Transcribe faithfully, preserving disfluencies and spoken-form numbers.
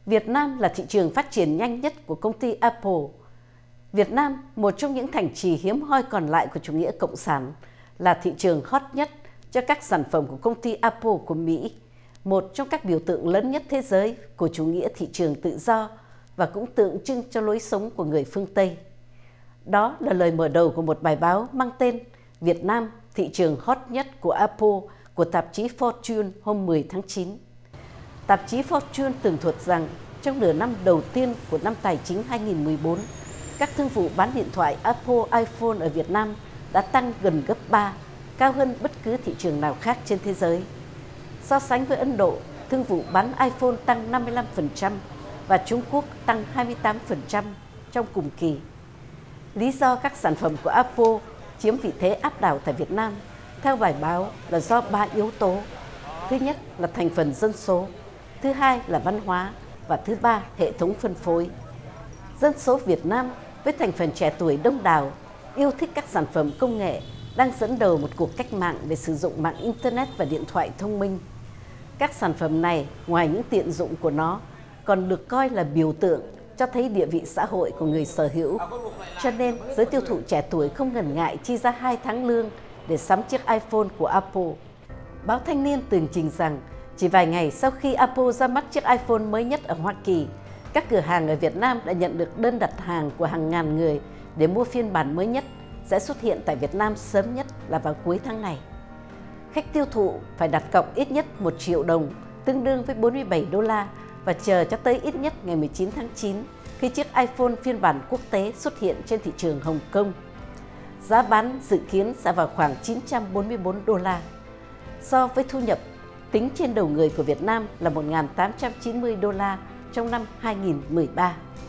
Việt Nam là thị trường phát triển nhanh nhất của công ty Apple. Việt Nam, một trong những thành trì hiếm hoi còn lại của chủ nghĩa cộng sản, là thị trường hot nhất cho các sản phẩm của công ty Apple của Mỹ, một trong các biểu tượng lớn nhất thế giới của chủ nghĩa thị trường tự do và cũng tượng trưng cho lối sống của người phương Tây. Đó là lời mở đầu của một bài báo mang tên Việt Nam, thị trường hot nhất của Apple của tạp chí Fortune hôm mười tháng chín. Tạp chí Fortune tường thuật rằng trong nửa năm đầu tiên của năm tài chính hai nghìn không trăm mười bốn, các thương vụ bán điện thoại Apple iPhone ở Việt Nam đã tăng gần gấp ba, cao hơn bất cứ thị trường nào khác trên thế giới. So sánh với Ấn Độ, thương vụ bán iPhone tăng năm mươi lăm phần trăm và Trung Quốc tăng hai mươi tám phần trăm trong cùng kỳ. Lý do các sản phẩm của Apple chiếm vị thế áp đảo tại Việt Nam, theo bài báo, là do ba yếu tố. Thứ nhất là thành phần dân số, thứ hai là văn hóa và thứ ba hệ thống phân phối. Dân số Việt Nam với thành phần trẻ tuổi đông đảo, yêu thích các sản phẩm công nghệ, đang dẫn đầu một cuộc cách mạng về sử dụng mạng Internet và điện thoại thông minh. Các sản phẩm này, ngoài những tiện dụng của nó, còn được coi là biểu tượng cho thấy địa vị xã hội của người sở hữu. Cho nên, giới tiêu thụ trẻ tuổi không ngần ngại chi ra hai tháng lương để sắm chiếc iPhone của Apple. Báo Thanh niên tường trình rằng, chỉ vài ngày sau khi Apple ra mắt chiếc iPhone mới nhất ở Hoa Kỳ, các cửa hàng ở Việt Nam đã nhận được đơn đặt hàng của hàng ngàn người để mua phiên bản mới nhất, sẽ xuất hiện tại Việt Nam sớm nhất là vào cuối tháng này. Khách tiêu thụ phải đặt cọc ít nhất một triệu đồng, tương đương với bốn mươi bảy đô la, và chờ cho tới ít nhất ngày mười chín tháng chín, khi chiếc iPhone phiên bản quốc tế xuất hiện trên thị trường Hồng Kông. Giá bán dự kiến sẽ vào khoảng chín trăm bốn mươi bốn đô la. So với thu nhập tính trên đầu người của Việt Nam là một nghìn tám trăm chín mươi đô la trong năm hai nghìn không trăm mười ba.